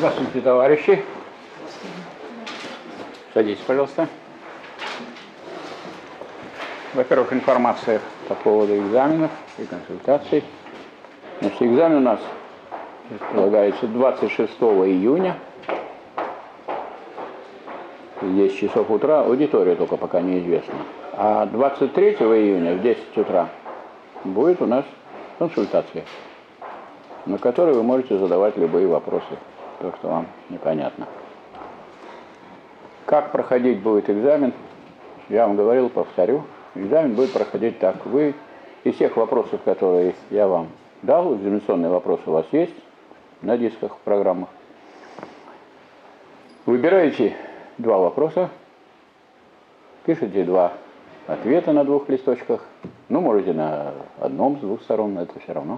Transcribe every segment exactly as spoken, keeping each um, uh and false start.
Здравствуйте, товарищи. Садитесь, пожалуйста. Во-первых, информация по поводу экзаменов и консультаций. Значит, экзамен у нас предполагается двадцать шестого июня. В десять часов утра. Аудитория только пока неизвестна. А двадцать третьего июня в десять утра будет у нас консультация, на которой вы можете задавать любые вопросы, то, что вам непонятно. Как проходить будет экзамен, я вам говорил, повторю. Экзамен будет проходить так. Вы из тех вопросов, которые я вам дал, экзаменационные вопросы у вас есть на дисках, в программах. Выбираете два вопроса, пишите два ответа на двух листочках. Ну, можете на одном с двух сторон, это все равно.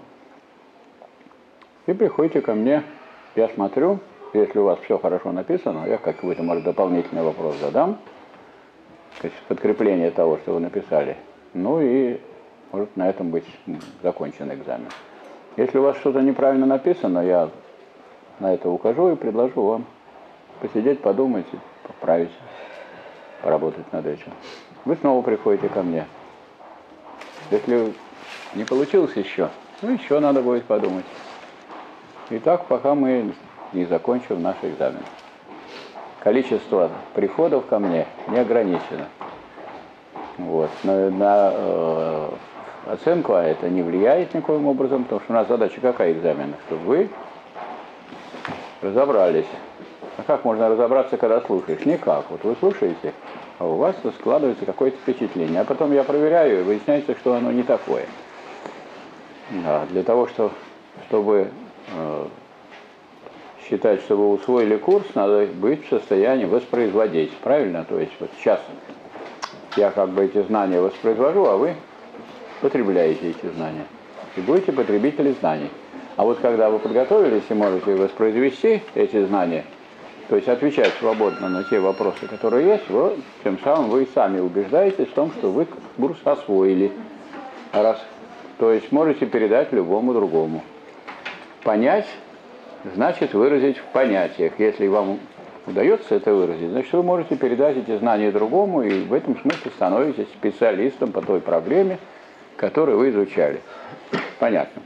И приходите ко мне, я смотрю, если у вас все хорошо написано, я какой-то, может, дополнительный вопрос задам, то есть подкрепление того, что вы написали. Ну и может на этом быть закончен экзамен. Если у вас что-то неправильно написано, я на это укажу и предложу вам посидеть, подумать, поправить, поработать над этим. Вы снова приходите ко мне. Если не получилось еще, ну еще надо будет подумать. И так, пока мы не закончим наш экзамен. Количество приходов ко мне не ограничено. Вот. На, на э, оценку а это не влияет никоим образом, потому что у нас задача какая экзамена? Чтобы вы разобрались. А как можно разобраться, когда слушаешь? Никак. Вот вы слушаете, а у вас складывается какое-то впечатление. А потом я проверяю, и выясняется, что оно не такое. Да, для того, что, чтобы э, считать, что вы усвоили курс, надо быть в состоянии воспроизводить. Правильно? То есть вот сейчас я как бы эти знания воспроизвожу, а вы потребляете эти знания. И будете потребители знаний. А вот когда вы подготовились и можете воспроизвести эти знания, то есть отвечать свободно на те вопросы, которые есть, вот, тем самым вы сами убеждаетесь в том, что вы курс освоили. Раз, то есть можете передать любому другому. Понять значит выразить в понятиях. Если вам удается это выразить, значит вы можете передать эти знания другому и в этом смысле становитесь специалистом по той проблеме, которую вы изучали. Понятно.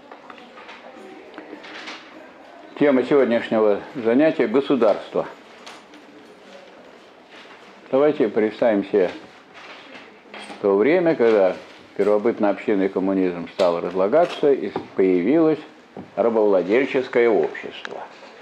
Тема сегодняшнего занятия – государство. Давайте представим себе то время, когда первобытно-общинный коммунизм стал разлагаться и появилось рабовладельческое общество.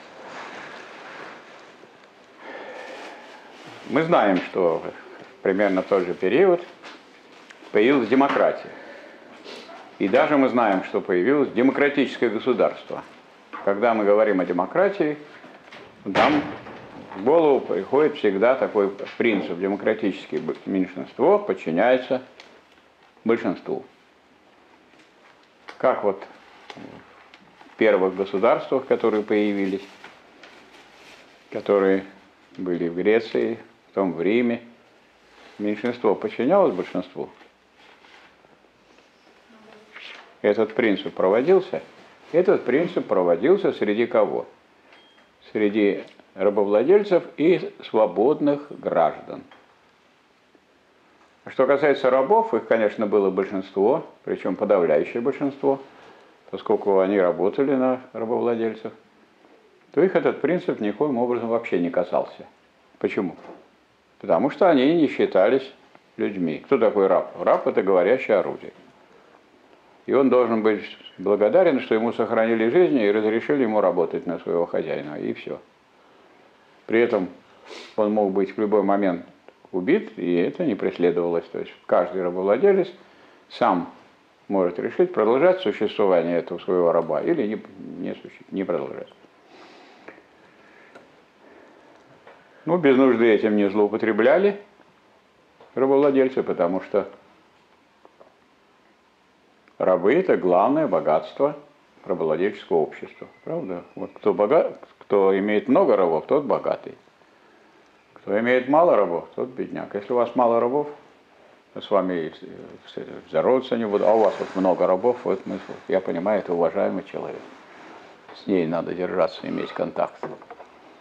Мы знаем, что примерно в тот же период появилась демократия. И даже мы знаем, что появилось демократическое государство. Когда мы говорим о демократии, нам в голову приходит всегда такой принцип: демократическое меньшинство подчиняется большинству. Как вот в первых государствах, которые появились, которые были в Греции, потом в Риме, меньшинство подчинялось большинству. Этот принцип проводился. Этот принцип проводился среди кого? Среди рабовладельцев и свободных граждан. Что касается рабов, их, конечно, было большинство, причем подавляющее большинство, поскольку они работали на рабовладельцев, то их этот принцип никоим образом вообще не касался. Почему? Потому что они не считались людьми. Кто такой раб? Раб – это говорящее орудие. И он должен быть благодарен, что ему сохранили жизнь и разрешили ему работать на своего хозяина, и все. При этом он мог быть в любой момент убит, и это не преследовалось. То есть каждый рабовладелец сам может решить, продолжать существование этого своего раба или не, не, не продолжать. Ну, без нужды этим не злоупотребляли рабовладельцы, потому что рабы – это главное богатство рабовладельческого общества. Правда? Вот кто, богат, кто имеет много рабов, тот богатый. Кто имеет мало рабов, тот бедняк. Если у вас мало рабов, с вами здороваться не буду, а у вас вот много рабов, вот мы, я понимаю, это уважаемый человек. С ней надо держаться, иметь контакт.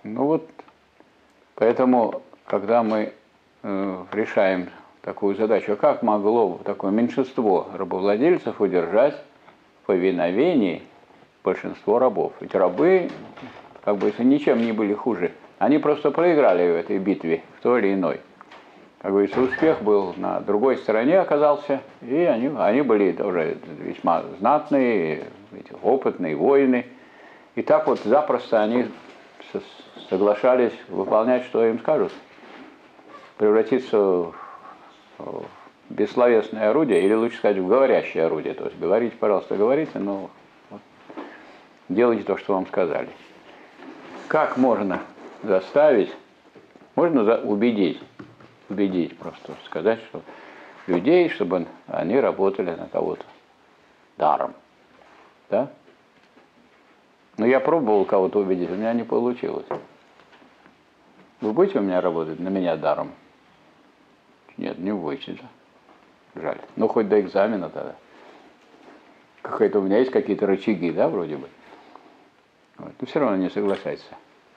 Ну вот, поэтому, когда мы э, решаем такую задачу, а как могло такое меньшинство рабовладельцев удержать в повиновении большинство рабов? Ведь рабы, как бы, если ничем не были хуже, они просто проиграли в этой битве, в той или иной. Как говорится, успех был на другой стороне оказался, и они, они были тоже весьма знатные, опытные воины. И так вот запросто они соглашались выполнять, что им скажут. Превратиться в бессловесное орудие, или лучше сказать, в говорящее орудие. То есть говорите, пожалуйста, говорите, но вот, делайте то, что вам сказали. Как можно заставить, можно за, убедить, убедить просто, сказать, что людей, чтобы они работали на кого-то даром. Да? Но я пробовал кого-то убедить, у меня не получилось. Вы будете у меня работать на меня даром? Нет, не будете. Жаль. Ну, хоть до экзамена тогда. Какая-то у меня есть какие-то рычаги, да, вроде бы. Вот. Но все равно не соглашается.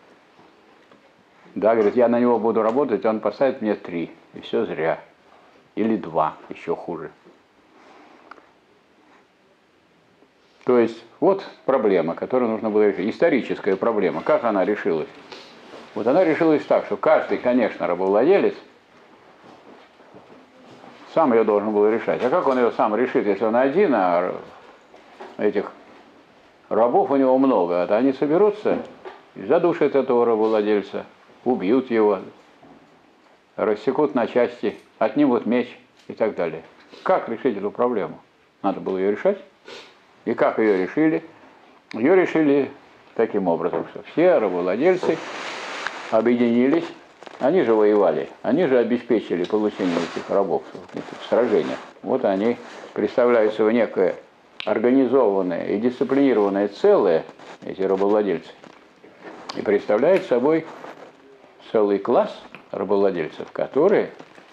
Да, говорит, я на него буду работать, он поставит мне три. И все зря. Или два, еще хуже. То есть, вот проблема, которую нужно было решить. Историческая проблема. Как она решилась? Вот она решилась так, что каждый, конечно, рабовладелец сам ее должен был решать. А как он ее сам решит, если он один, а этих рабов у него много? А они соберутся и задушат этого рабовладельца, убьют его, рассекут на части, отнимут меч и так далее. Как решить эту проблему? Надо было ее решать. И как ее решили? Ее решили таким образом, что все рабовладельцы объединились, они же воевали, они же обеспечили получение этих рабов в сражениях. Вот они представляют собой некое организованное и дисциплинированное целое, эти рабовладельцы, и представляют собой целый класс рабовладельцев, которые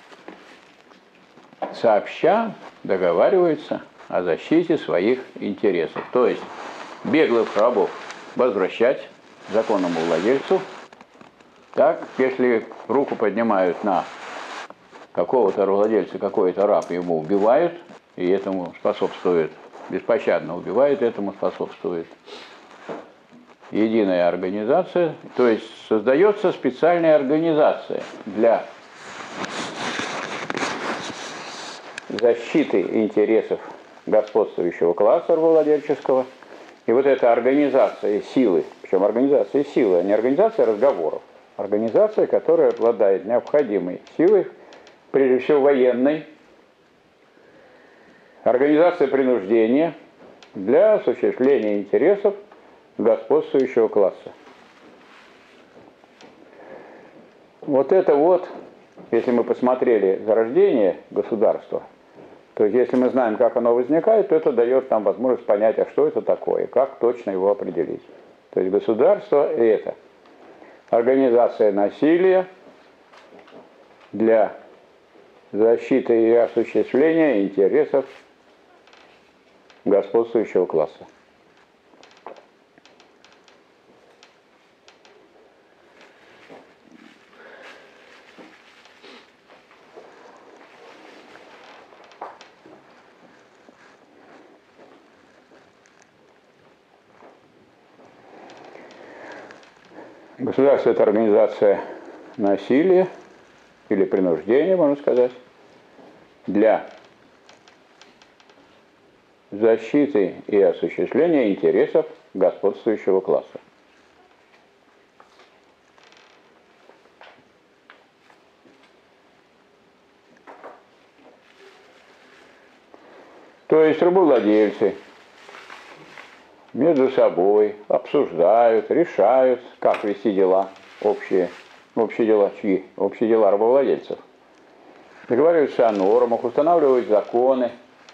сообща договариваются о защите своих интересов. То есть беглых рабов возвращать законному владельцу. Так, если руку поднимают на какого-то владельца, какой-то раб, ему убивают, и этому способствует, беспощадно убивают, этому способствует единая организация. То есть создается специальная организация для защиты интересов господствующего класса рабовладельческого. И вот эта организация силы, причем организация силы, а не организация разговоров, организация, которая обладает необходимой силой, прежде всего военной, организация принуждения для осуществления интересов господствующего класса. Вот это вот, если мы посмотрели зарождение государства, то есть если мы знаем, как оно возникает, то это дает нам возможность понять, а что это такое, как точно его определить. То есть государство – это организация насилия для защиты и осуществления интересов господствующего класса. Государство – это организация насилия или принуждения, можно сказать, для защиты и осуществления интересов господствующего класса. То есть рабовладельцы между собой обсуждают, решают, как вести дела общие, общие дела чьи? Общие дела рабовладельцев. Договариваются о нормах, устанавливают законы.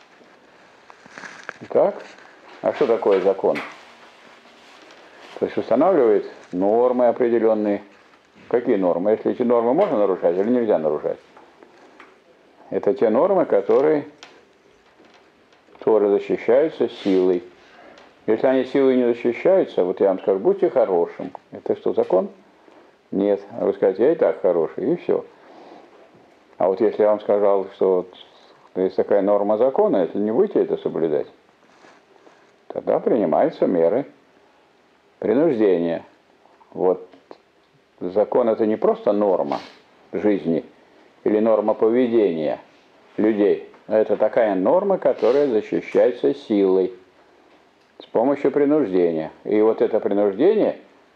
Так? А что такое закон? То есть устанавливает нормы определенные. Какие нормы? Если эти нормы можно нарушать или нельзя нарушать? Это те нормы, которые тоже защищаются силой. Если они силой не защищаются, вот я вам скажу, будьте хорошим. Это что, закон? Нет. А вы скажете, я и так хороший, и все. А вот если я вам сказал, что вот есть такая норма закона, если не будете это соблюдать, тогда принимаются меры принуждения. Вот закон это не просто норма жизни или норма поведения людей, а это такая норма, которая защищается силой с помощью принуждения. И вот это принуждение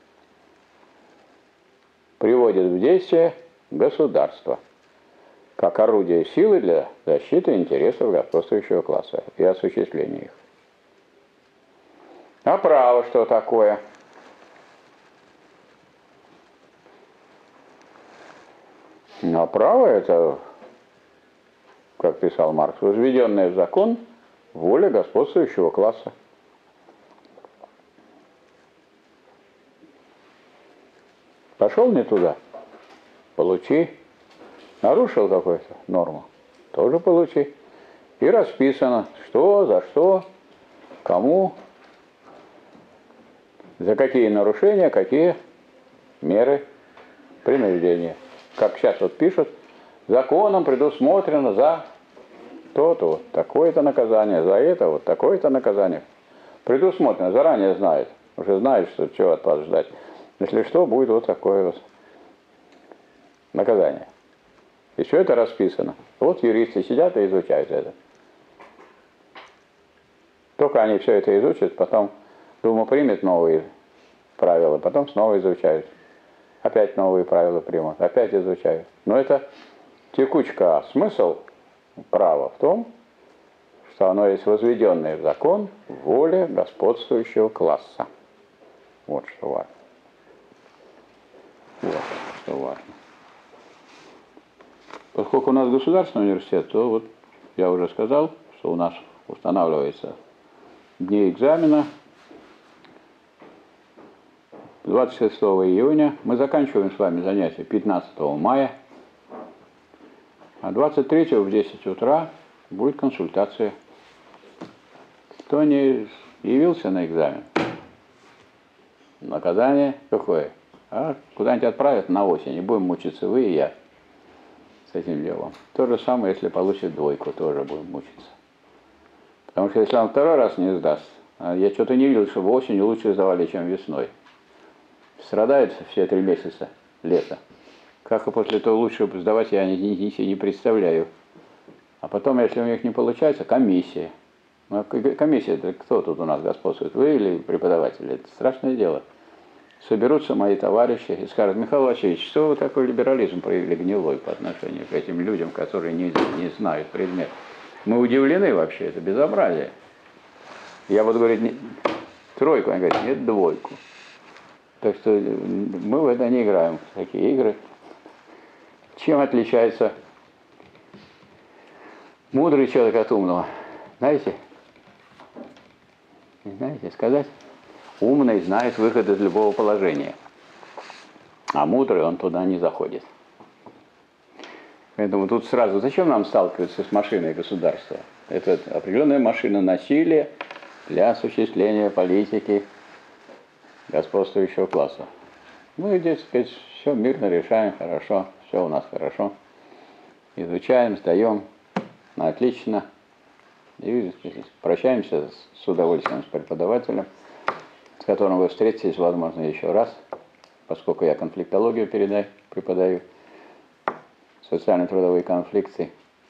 приводит в действие государство как орудие силы для защиты интересов господствующего класса и осуществления их. А право что такое? А право это, как писал Маркс, возведенная в закон воля господствующего класса. Пошел не туда, получи. Нарушил какую-то норму, тоже получи. И расписано, что, за что, кому, за какие нарушения, какие меры принуждения. Как сейчас вот пишут, законом предусмотрено за то-то, вот такое-то наказание, за это вот такое-то наказание. Предусмотрено, заранее знает, уже знает, что чего от вас ждать. Если что, будет вот такое вот наказание. И все это расписано. Вот юристы сидят и изучают это. Только они все это изучат, потом Дума примет новые правила, потом снова изучают. Опять новые правила примут, опять изучают. Но это текучка. А смысл права в том, что оно есть возведенное в закон воля господствующего класса. Вот что важно. Вот что важно. Поскольку у нас государственный университет, то вот я уже сказал, что у нас устанавливается дни экзамена. двадцать шестого июня мы заканчиваем с вами занятия пятнадцатого мая, а двадцать третьего в десять утра будет консультация. Кто не явился на экзамен, наказание какое? А куда-нибудь отправят на осень, и будем мучиться вы и я с этим делом. То же самое, если получит двойку, тоже будем мучиться. Потому что если он второй раз не сдаст, а я что-то не видел, чтобы осенью лучше сдавали, чем весной. Страдают все три месяца лета. Как и после того лучше сдавать, я не, не, не, не представляю. А потом, если у них не получается, комиссия. Ну, комиссия, это кто тут у нас господствует? Вы или преподаватели? Это страшное дело. Соберутся мои товарищи и скажут: Михаил Васильевич, что вы такой либерализм проявили гнилой по отношению к этим людям, которые не, не знают предмет? Мы удивлены вообще, это безобразие. Я буду говорить не, тройку, они говорят, нет, двойку. Так что мы в это не играем, в такие игры. Чем отличается мудрый человек от умного? Знаете? Не знаете сказать? Умный знает выход из любого положения, а мудрый он туда не заходит. Поэтому тут сразу, зачем нам сталкиваться с машиной государства? Это определенная машина насилия для осуществления политики господствующего класса. Мы, здесь, сказать, все мирно решаем, хорошо, все у нас хорошо. Изучаем, сдаем, отлично. И прощаемся с удовольствием с преподавателем, с которым вы встретитесь, возможно, еще раз, поскольку я конфликтологию передаю, преподаю, социально-трудовые конфликты,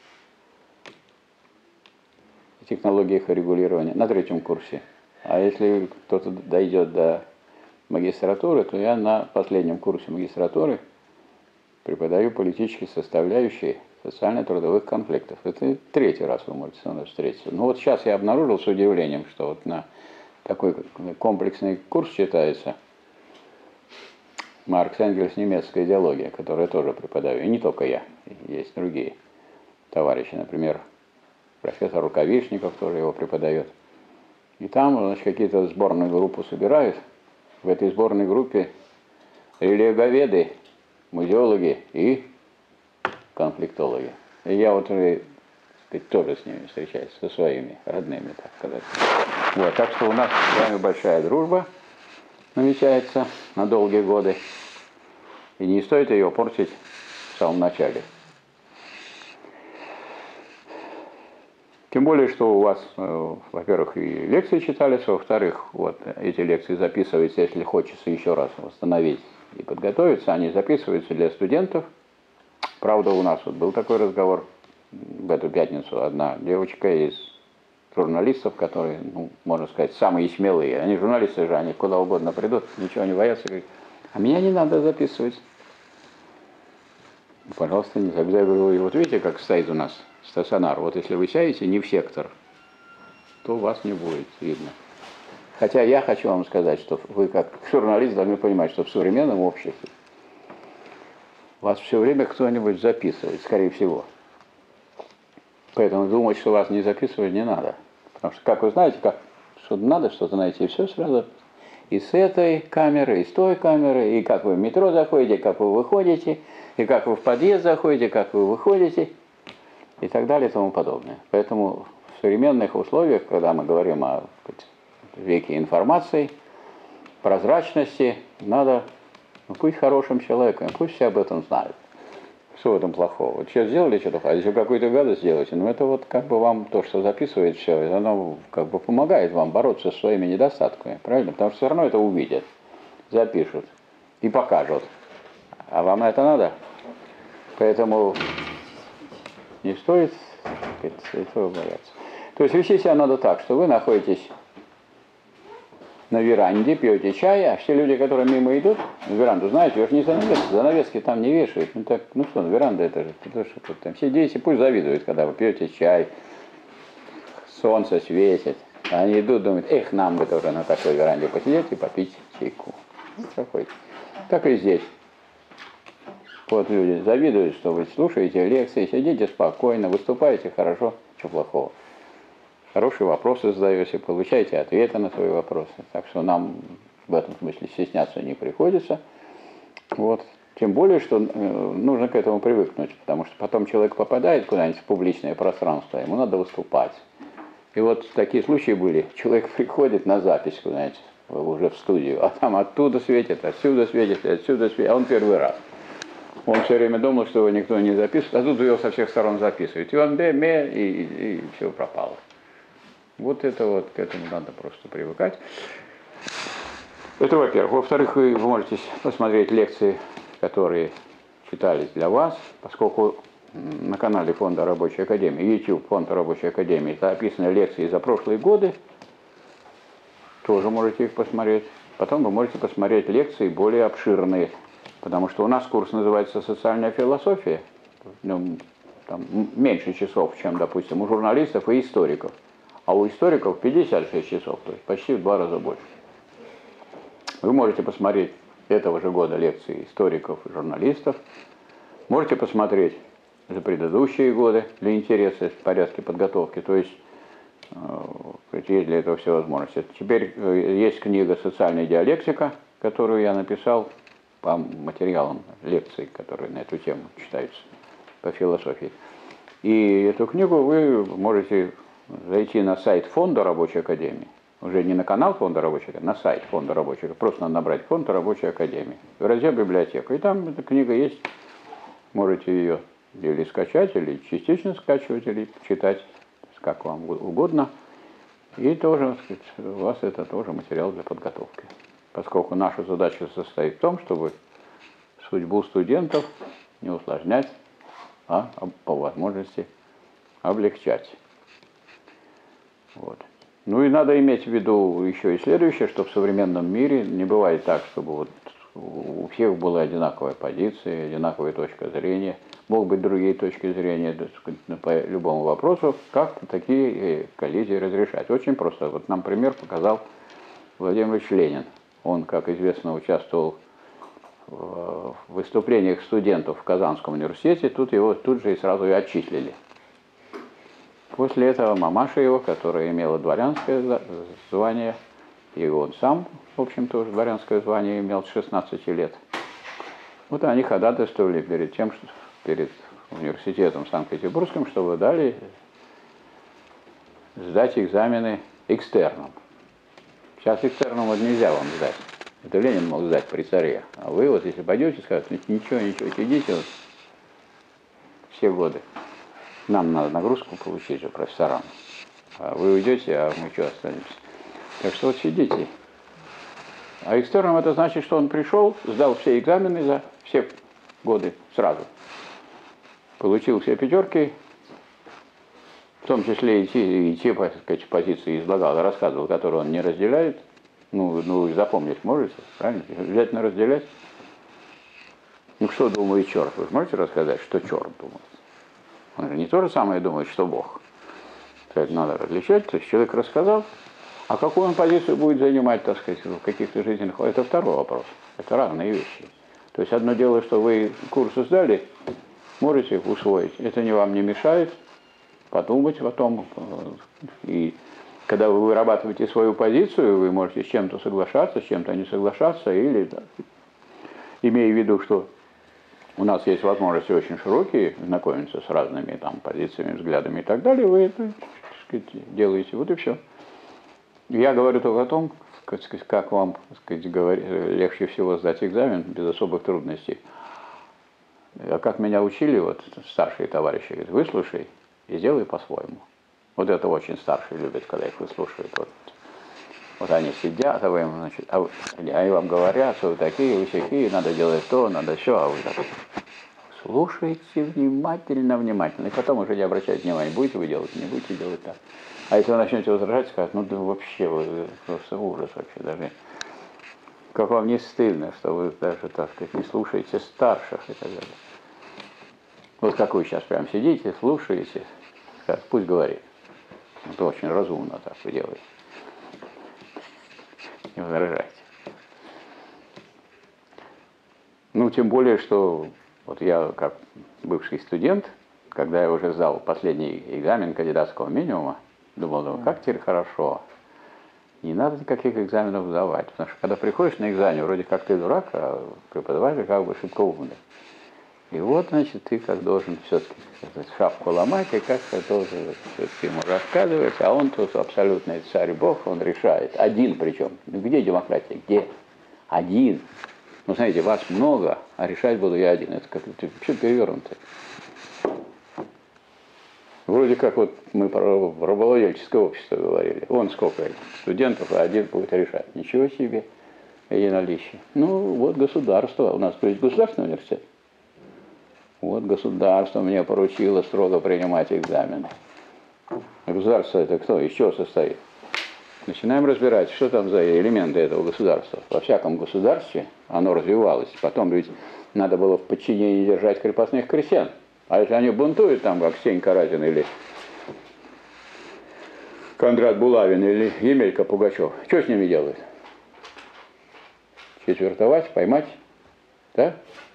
технологии их регулирования на третьем курсе. А если кто-то дойдет до магистратуры, то я на последнем курсе магистратуры преподаю политические составляющие социально-трудовых конфликтов. Это третий раз вы можете со мной встретиться. Но вот сейчас я обнаружил с удивлением, что вот на такой комплексный курс читается Маркс, Энгельс, немецкая идеология, которую я тоже преподаю. И не только я, есть другие товарищи, например, профессор Рукавишников тоже его преподает. И там, значит, какие-то сборную группу собирают. В этой сборной группе религоведы, музеологи и конфликтологи. И я вот уже, так сказать, тоже с ними встречаюсь, со своими родными, так сказать. Вот, так что у нас с вами большая дружба намечается на долгие годы. И не стоит ее портить в самом начале. Тем более, что у вас, во-первых, и лекции читались, во-вторых, вот эти лекции записываются, если хочется еще раз восстановить и подготовиться, они записываются для студентов. Правда, у нас вот был такой разговор в эту пятницу. Одна девочка из журналистов, которые, ну, можно сказать, самые смелые. Они журналисты же, они куда угодно придут, ничего не боятся. Говорят, а меня не надо записывать. Пожалуйста, не забывайте. Я говорю, вот видите, как стоит у нас стационар. Вот если вы сядете не в сектор, то вас не будет видно. Хотя я хочу вам сказать, что вы как журналист должны понимать, что в современном обществе вас все время кто-нибудь записывает, скорее всего. Поэтому думать, что вас не записывают, не надо. Потому что, как вы знаете, как что надо что-то найти, и все сразу и с этой камеры, и с той камеры, и как вы в метро заходите, как вы выходите, и как вы в подъезд заходите, как вы выходите, и так далее, и тому подобное. Поэтому в современных условиях, когда мы говорим о веке информации, прозрачности, надо ну, быть хорошим человеком, пусть все об этом знают. Что в этом плохого? Вот сейчас сделали что-то, а если какую-то гадость сделаете, ну это вот как бы вам то, что записывает все, оно как бы помогает вам бороться со своими недостатками, правильно? Потому что все равно это увидят, запишут и покажут. А вам это надо? Поэтому не стоит этого бояться. То есть вести себя надо так, что вы находитесь на веранде, пьете чай, а все люди, которые мимо идут, на веранду, знаете, вы же не занавески, занавески там не вешают. Ну, так, ну что, веранда это же, то, что там сидите, пусть завидуют, когда вы пьете чай, солнце светит. Они идут, думают, эх, нам бы тоже на такой веранде посидеть и попить чайку. Какой. Так и здесь. Вот люди завидуют, что вы слушаете лекции, сидите спокойно, выступаете хорошо, что плохого. Хорошие вопросы задаете, получаете ответы на свои вопросы. Так что нам в этом смысле стесняться не приходится. Вот. Тем более, что э, нужно к этому привыкнуть, потому что потом человек попадает куда-нибудь в публичное пространство, ему надо выступать. И вот такие случаи были. Человек приходит на запись куда-нибудь, уже в студию, а там оттуда светит, отсюда светит, отсюда светит, а он первый раз. Он все время думал, что его никто не записывает, а тут его со всех сторон записывают. И он бе-ме, и, и, и все пропало. Вот это вот, к этому надо просто привыкать. Это во-первых. Во-вторых, вы можете посмотреть лекции, которые читались для вас, поскольку на канале Фонда Рабочей Академии, YouTube Фонда Рабочей Академии, это описаны лекции за прошлые годы, тоже можете их посмотреть. Потом вы можете посмотреть лекции более обширные, потому что у нас курс называется «Социальная философия», ну, там меньше часов, чем, допустим, у журналистов и историков. А у историков пятьдесят шесть часов, то есть почти в два раза больше. Вы можете посмотреть этого же года лекции историков и журналистов. Можете посмотреть за предыдущие годы для интереса в порядке подготовки. То есть есть для этого все возможности. Теперь есть книга «Социальная диалектика», которую я написал по материалам лекций, которые на эту тему читаются по философии. И эту книгу вы можете зайти на сайт Фонда Рабочей Академии, уже не на канал Фонда Рабочей Академии, на сайт Фонда Рабочей Академии, просто надо набрать Фонд Рабочей Академии, в раздел «Библиотека». И там эта книга есть, можете ее или скачать, или частично скачивать, или читать, как вам угодно. И тоже, так сказать, у вас это тоже материал для подготовки. Поскольку наша задача состоит в том, чтобы судьбу студентов не усложнять, а по возможности облегчать. Вот. Ну и надо иметь в виду еще и следующее, что в современном мире не бывает так, чтобы вот у всех была одинаковая позиция, одинаковая точка зрения. Могут быть другие точки зрения, так сказать, по любому вопросу, как такие коллизии разрешать. Очень просто. Вот нам пример показал Владимир Ильич Ленин. Он, как известно, участвовал в выступлениях студентов в Казанском университете, тут его тут же и сразу и отчислили. После этого мамаша его, которая имела дворянское звание, и он сам, в общем, тоже дворянское звание имел с шестнадцати лет. Вот они ходатайствовали перед тем, что перед университетом Санкт-Петербургским, чтобы дали сдать экзамены экстерном. Сейчас экстерном вот нельзя вам сдать. Это Ленин мог сдать при царе. А вы вот, если пойдете, скажете, ничего, ничего, сидите вот все годы. Нам надо нагрузку получить же профессорам. А вы уйдете, а мы что останемся? Так что вот сидите. А экстерном это значит, что он пришел, сдал все экзамены за все годы сразу. Получил все пятерки, в том числе и те, и те сказать, позиции излагал, рассказывал, которые он не разделяет. Ну, ну, запомнить можете, правильно? Обязательно разделять. Ну, что думает черт? Вы можете рассказать, что черт думает? Он же не то же самое думает, что Бог. Это надо различать. То есть человек рассказал, а какую он позицию будет занимать, так сказать, в каких-то жизненных... Это второй вопрос. Это разные вещи. То есть одно дело, что вы курсы сдали, можете их усвоить. Это не вам не мешает подумать о том. И когда вы вырабатываете свою позицию, вы можете с чем-то соглашаться, с чем-то не соглашаться, или, да, имея в виду, что у нас есть возможности очень широкие, знакомиться с разными там, позициями, взглядами и так далее, вы это, так сказать, делаете. Вот и все. Я говорю только о том, как, как вам, так сказать, говорить, легче всего сдать экзамен без особых трудностей. А как меня учили, вот старшие товарищи, говорят, выслушай и сделай по-своему. Вот это очень старшие любят, когда их выслушивают. Вот, вот они сидят, а вы им, значит, а вы, они вам говорят, что вы такие, вы всякие, надо делать то, надо все, а вы так слушайте внимательно, внимательно. И потом уже не обращайте внимания, будете вы делать, не будете делать так. А если вы начнете возражать, скажут, ну да вообще, вы просто ужас вообще даже. Как вам не стыдно, что вы даже, так сказать, не слушаете старших и так далее. Вот как вы сейчас прям сидите, слушаете, скажут, пусть говорит. Это очень разумно так вы делаете. Не возражайте. Ну, тем более, что вот я, как бывший студент, когда я уже сдал последний экзамен кандидатского минимума, думал, ну, как теперь хорошо. Не надо никаких экзаменов сдавать. Потому что когда приходишь на экзамен, вроде как ты дурак, а преподаватель как бы шибко умный. И вот, значит, ты как должен все-таки шапку ломать, и как-то должен все-таки ему рассказывать, а он тут абсолютный царь-бог, он решает. Один причем. Ну где демократия? Где? Один. Ну, смотрите, вас много, а решать буду я один. Это как-то вообще перевернуто. Вроде как вот мы про рабовладельческое общество говорили. Вон сколько студентов, а один будет решать. Ничего себе, единоличие. Ну, вот государство. У нас есть государственный университет. Вот государство мне поручило строго принимать экзамены. А государство это кто? Из чего состоит? Начинаем разбирать, что там за элементы этого государства. Во всяком государстве оно развивалось. Потом ведь надо было в подчинении держать крепостных крестьян. А если они бунтуют там, как Сенька Разин или Кондрат Булавин или Емелька Пугачев, что с ними делают? Четвертовать, поймать? Да?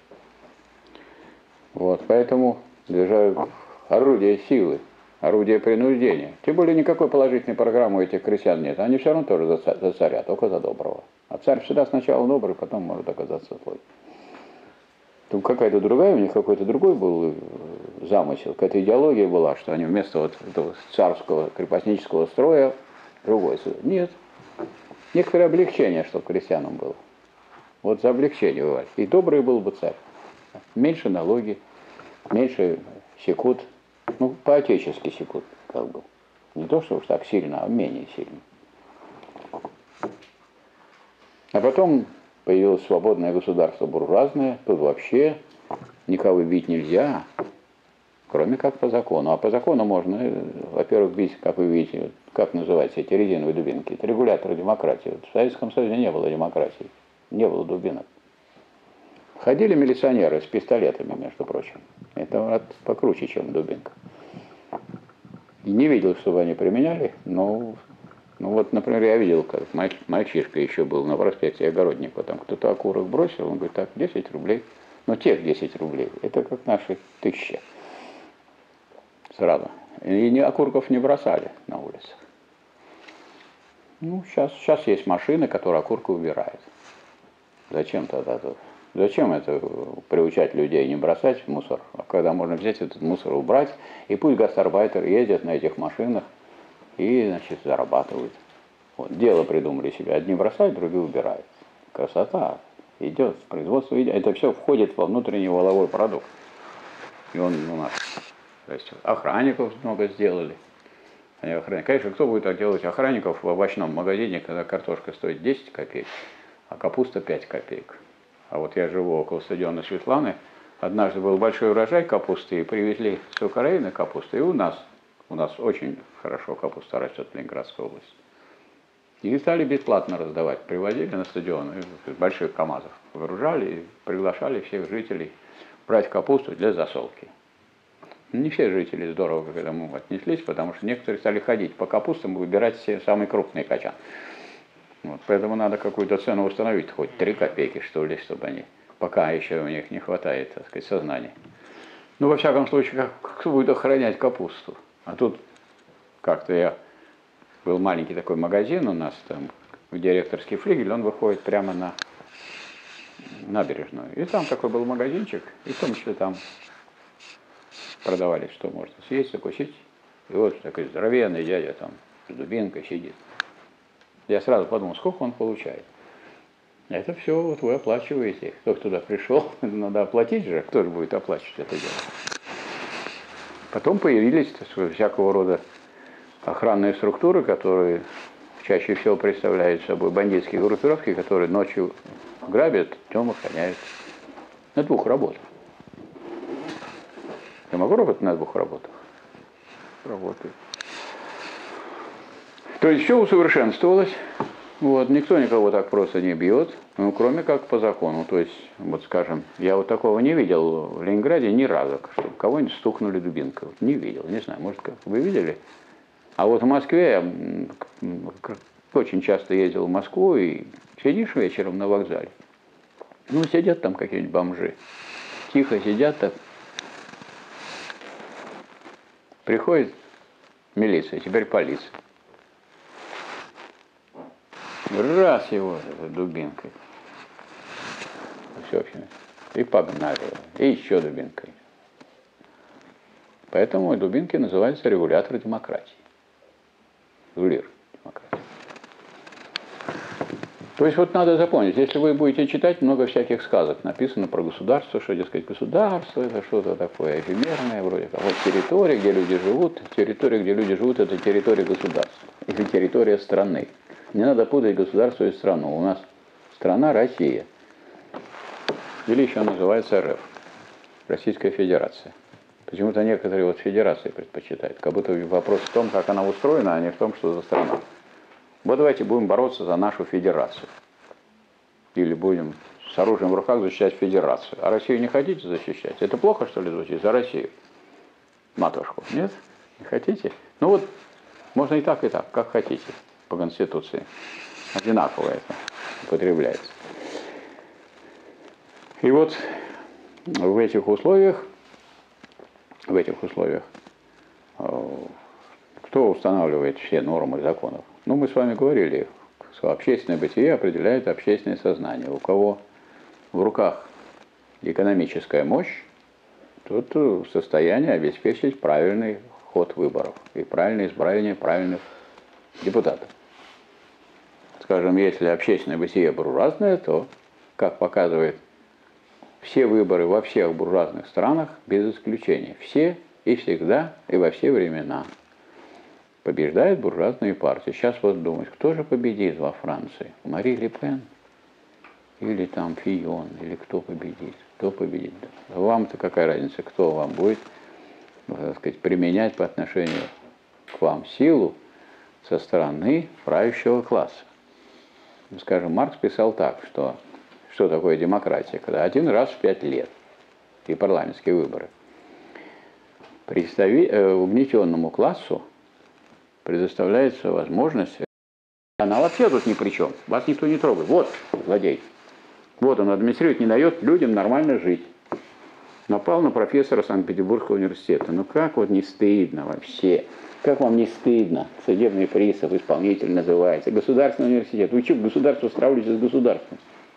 Вот, поэтому держа орудие силы, орудие принуждения. Тем более никакой положительной программы у этих крестьян нет. Они все равно тоже за, за царя, только за доброго. А царь всегда сначала добрый, потом может оказаться злой. Тут какая-то другая, у них какой-то другой был замысел, какая-то идеология была, что они вместо вот этого царского крепостнического строя другой. Нет. Некоторое облегчение, чтобы крестьянам было. Вот за облегчение бывает. И добрый был бы царь. Меньше налоги, меньше секут. Ну, по-отечески секут, как бы. Не то, что уж так сильно, а менее сильно. А потом появилось свободное государство буржуазное. Тут вообще никого бить нельзя, кроме как по закону. А по закону можно, во-первых, бить, как вы видите, как называются эти резиновые дубинки. Это регуляторы демократии. Вот в Советском Союзе не было демократии, не было дубинок. Ходили милиционеры с пистолетами, между прочим. Это покруче, чем дубинка. И не видел, чтобы они применяли, но, ну вот, например, я видел, как мальчишка еще был на проспекте Огородникова, там кто-то окурок бросил, он говорит, так, десять рублей. Но тех десять рублей, это как наши тысячи. Сразу. И ни окурков не бросали на улицах. Ну, сейчас, сейчас есть машина, которая окурка убирает. Зачем тогда тут? Зачем это приучать людей не бросать мусор, а когда можно взять этот мусор, убрать, и пусть гастарбайтеры ездят на этих машинах и, значит, зарабатывают. Вот, дело придумали себе. Одни бросают, другие убирают. красота. Идет, производство идет. Это все входит во внутренний валовой продукт. И он у нас, то есть охранников много сделали. Они охранники. Конечно, кто будет делать охранников в овощном магазине, когда картошка стоит десять копеек, а капуста пять копеек. А вот я живу около стадиона Светланы. Однажды был большой урожай капусты, и привезли с Украины капусту. И у нас, у нас очень хорошо капуста растет в Ленинградской области. И стали бесплатно раздавать. Привозили на стадион из больших КАМАЗов. Выгружали и приглашали всех жителей брать капусту для засолки. Не все жители здорово к этому отнеслись, потому что некоторые стали ходить по капустам и выбирать все самый крупный качан. Вот, поэтому надо какую-то цену установить, хоть три копейки, что ли, чтобы они, пока еще у них не хватает, так сказать, сознания. Ну, во всяком случае, как, кто будет охранять капусту? А тут как-то я... Был маленький такой магазин у нас, там, директорский флигель, он выходит прямо на набережную. И там такой был магазинчик, и в том числе там продавали, что можно съесть, закусить. И вот такой здоровенный дядя там с дубинкой сидит. Я сразу подумал, сколько он получает. Это все вот вы оплачиваете. Кто туда пришел, надо оплатить же, кто же будет оплачивать это дело. Потом появились всякого рода охранные структуры, которые чаще всего представляют собой бандитские группировки, которые ночью грабят, днем охраняют. На двух работах. Я могу работать на двух работах? Работаю. То есть все усовершенствовалось. Вот, никто никого так просто не бьет, ну, кроме как по закону. То есть, вот скажем, я вот такого не видел в Ленинграде ни разу, чтобы кого-нибудь стукнули дубинкой. Вот, не видел, не знаю, может, как вы видели? А вот в Москве я очень часто ездил в Москву, и сидишь вечером на вокзале. Ну, сидят там какие-нибудь бомжи. Тихо сидят так. Приходит милиция, теперь полиция. Раз его дубинкой. Все, и погнали его. И еще дубинкой. Поэтому дубинки называются регулятор демократии. Регулир демократии. То есть вот надо запомнить, если вы будете читать, много всяких сказок написано про государство, что, дескать, государство это что-то такое эфемерное, вроде как. Вот территория, где люди живут, территория, где люди живут, это территория государства. Или территория страны. Не надо путать государство и страну. У нас страна Россия. Или еще называется эр эф. Российская Федерация. Почему-то некоторые вот федерации предпочитают. Как будто вопрос в том, как она устроена, а не в том, что за страна. Вот давайте будем бороться за нашу федерацию. Или будем с оружием в руках защищать федерацию. А Россию не хотите защищать? Это плохо, что ли, звучит? За Россию. Матушку. Нет? Не хотите? Ну вот, можно и так, и так, как хотите. По Конституции. Одинаково это употребляется. И вот в этих условиях, в этих условиях, кто устанавливает все нормы законов? Ну, мы с вами говорили, что общественное бытие определяет общественное сознание. У кого в руках экономическая мощь, тот в состоянии обеспечить правильный ход выборов и правильное избрание правильных депутатов. Скажем, если общественное бытие буржуазное, то, как показывает все выборы во всех буржуазных странах, без исключения, все и всегда, и во все времена, побеждают буржуазные партии. Сейчас вот думать, кто же победит во Франции? Мари Ле Пен? Или там Фион? Или кто победит? Кто победит? Вам-то какая разница, кто вам будет, так сказать, применять по отношению к вам силу со стороны правящего класса? Скажем, Маркс писал так, что что такое демократия, когда один раз в пять лет и парламентские выборы представи, э, угнетенному классу предоставляется возможность, она вообще тут ни при чем, вас никто не трогает, вот злодей, вот он администрирует, не дает людям нормально жить. Напал на профессора Санкт-Петербургского университета, ну как вот не стыдно вообще? Как вам не стыдно? Судебный пристав, исполнитель называется. Государственный университет. Вы что, государство стравливаете с государством?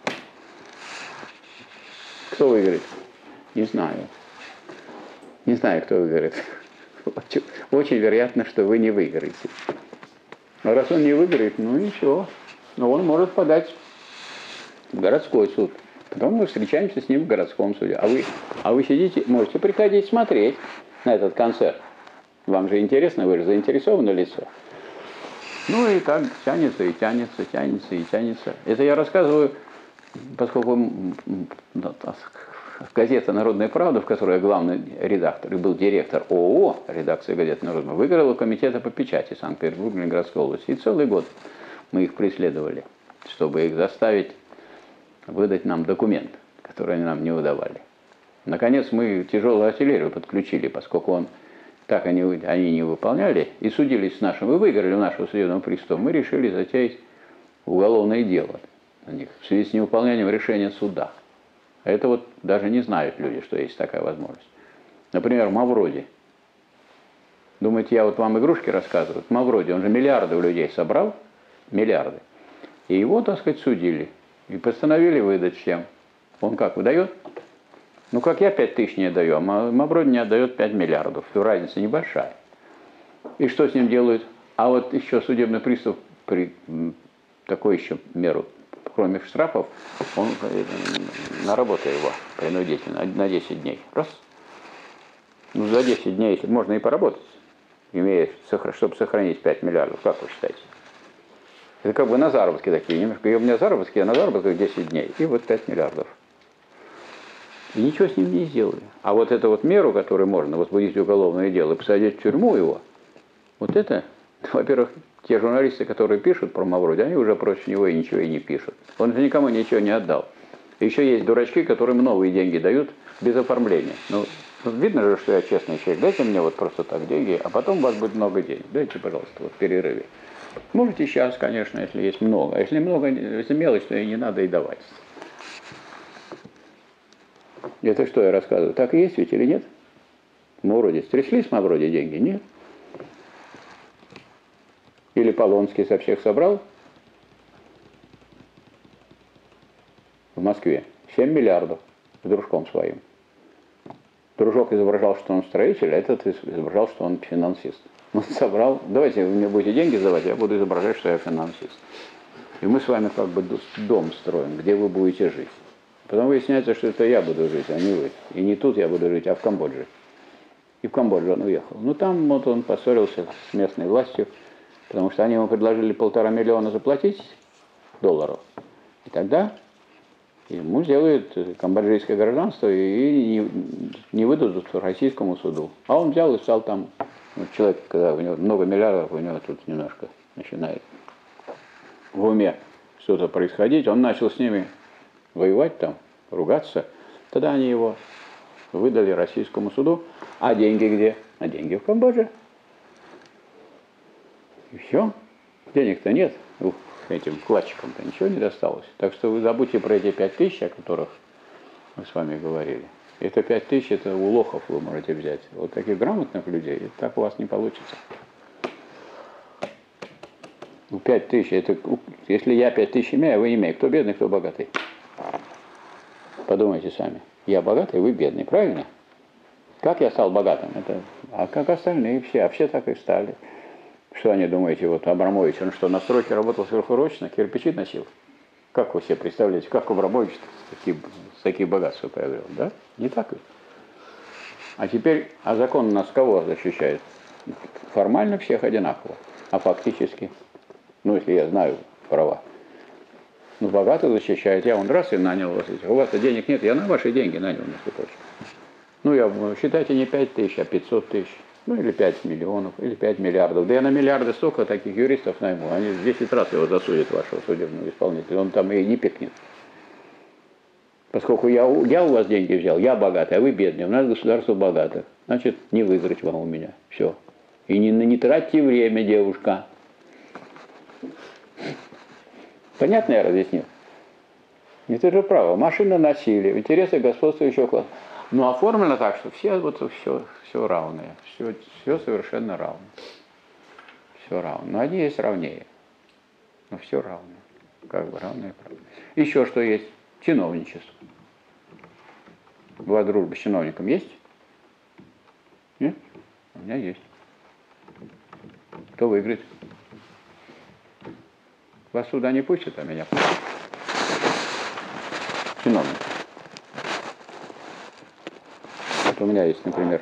Кто выиграет? Не знаю. Не знаю, кто выиграет. Очень, очень вероятно, что вы не выиграете. А раз он не выиграет, ну ничего. Но он может подать городской суд. Потом мы встречаемся с ним в городском суде. А вы, а вы сидите, можете приходить смотреть на этот концерт. Вам же интересно, вы же заинтересованное лицо. Ну и так тянется, и тянется, тянется, и тянется. Это я рассказываю, поскольку газета «Народная правда», в которой я главный редактор и был директор ООО, редакции газеты «Народная», выиграла комитета по печати Санкт-Петербурга и Ленинградской области. И целый год мы их преследовали, чтобы их заставить выдать нам документ, который они нам не выдавали. Наконец мы тяжелую артиллерию подключили, поскольку он так они, они не выполняли, и судились с нашим, и выиграли у нашего судебного пристава, мы решили затеять уголовное дело на них в связи с невыполнением решения суда. А это вот даже не знают люди, что есть такая возможность. Например, Мавроди. Думаете, я вот вам игрушки рассказываю? Мавроди, он же миллиарды у людей собрал, миллиарды. И его, так сказать, судили. И постановили выдать всем. Он как, выдает? Ну, как я пять тысяч не отдаю, а Мавроди не отдает пять миллиардов. То разница небольшая. И что с ним делают? А вот еще судебный пристав при такой еще меру, кроме штрафов, он на работу его принудительно на десять дней. Раз. Ну, за десять дней, если можно и поработать, имея, чтобы сохранить пять миллиардов, как вы считаете? Это как бы на заработки такие, немножко. И у меня заработки, а на заработках десять дней. И вот пять миллиардов. И ничего с ним не сделали. А вот эту вот меру, которую можно возбудить уголовное дело и посадить в тюрьму его, вот это, во-первых, те журналисты, которые пишут про Мавроди, они уже против него и ничего и не пишут. Он же никому ничего не отдал. Еще есть дурачки, которым новые деньги дают без оформления. Ну, видно же, что я честный человек. Дайте мне вот просто так деньги, а потом у вас будет много денег. Дайте, пожалуйста, вот в перерыве. Можете сейчас, конечно, если есть много. А если много, если мелочь, то и не надо и давать. Это что я рассказываю? Так и есть ведь или нет? Мавроди. Стрясли с Мавроди деньги? Нет. Или Полонский со всех собрал? В Москве. семь миллиардов с дружком своим. Дружок изображал, что он строитель, а этот изображал, что он финансист. Он собрал, давайте вы мне будете деньги сдавать, я буду изображать, что я финансист. И мы с вами как бы дом строим, где вы будете жить. Потом выясняется, что это я буду жить, а не вы. И не тут я буду жить, а в Камбодже. И в Камбоджу он уехал. Ну там вот он поссорился с местной властью, потому что они ему предложили полтора миллиона заплатить долларов. И тогда ему сделают камбоджийское гражданство и не, не выдадут российскому суду. А он взял и стал там, ну, человек, когда у него много миллиардов, у него тут немножко начинает в уме что-то происходить. Он начал с ними воевать там, ругаться. Тогда они его выдали российскому суду. А деньги где? А деньги в Камбодже. И все. Денег-то нет. Ух, этим вкладчикам-то ничего не досталось. Так что вы забудьте про эти пять тысяч, о которых мы с вами говорили. Это пять тысяч, это у лохов вы можете взять. Вот таких грамотных людей, так у вас не получится. Ну, пять тысяч, это, если я пять тысяч имею, а вы не имеете. Кто бедный, кто богатый? Подумайте сами. Я богатый, вы бедный, правильно? Как я стал богатым? Это, а как остальные все, а все так и стали. Что они думаете, вот Абрамович, он что, на стройке работал сверхурочно, кирпичи носил? Как вы себе представляете, как Абрамович такие, такие богатства приобрел, да? Не так ведь? А теперь, а закон нас кого защищает? Формально всех одинаково, а фактически, ну, если я знаю права. Ну, богатых защищает. Я вон раз и нанял вас. У вас-то денег нет, я на ваши деньги нанял, между прочим. Ну, я, считайте, не пять тысяч, а пятьсот тысяч. Ну, или пять миллионов, или пять миллиардов. Да я на миллиарды столько таких юристов найму. Они в десять раз его засудят, вашего судебного исполнителя. Он там и не пикнет. Поскольку я, я у вас деньги взял, я богатый, а вы бедный. У нас государство богатое. Значит, не выиграть вам у меня. Все. И не, не тратьте время, девушка. Понятно я разъяснил? Это же право. Машина насилия, в интересах господствующего класса. Но оформлено так, что все, вот, все, все равные. Все, все совершенно равно. Все равно. Но одни есть равнее. Но все равно. Как бы равное право. Еще что есть? Чиновничество. У вас дружба с чиновником есть? Нет? У меня есть. Кто выиграет? Вас сюда не пустят, а меня пустят. чиновники. Вот у меня есть, например,